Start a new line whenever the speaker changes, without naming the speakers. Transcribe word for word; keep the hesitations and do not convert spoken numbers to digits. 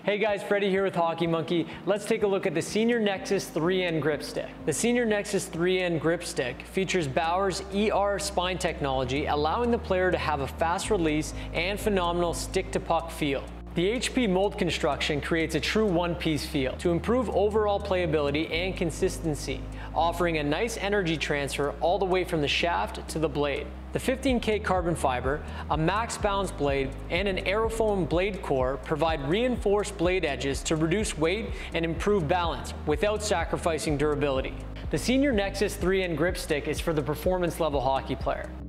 Hey guys, Freddie here with Hockey Monkey. Let's take a look at the Senior Nexus three N grip stick. The Senior Nexus three N grip stick features Bauer's E R spine technology, allowing the player to have a fast release and phenomenal stick-to-puck feel. The H P mold construction creates a true one-piece feel to improve overall playability and consistency, offering a nice energy transfer all the way from the shaft to the blade. The fifteen K carbon fiber, a max bounce blade, and an aerofoam blade core provide reinforced blade edges to reduce weight and improve balance without sacrificing durability. The Senior Nexus three N grip stick is for the performance level hockey player.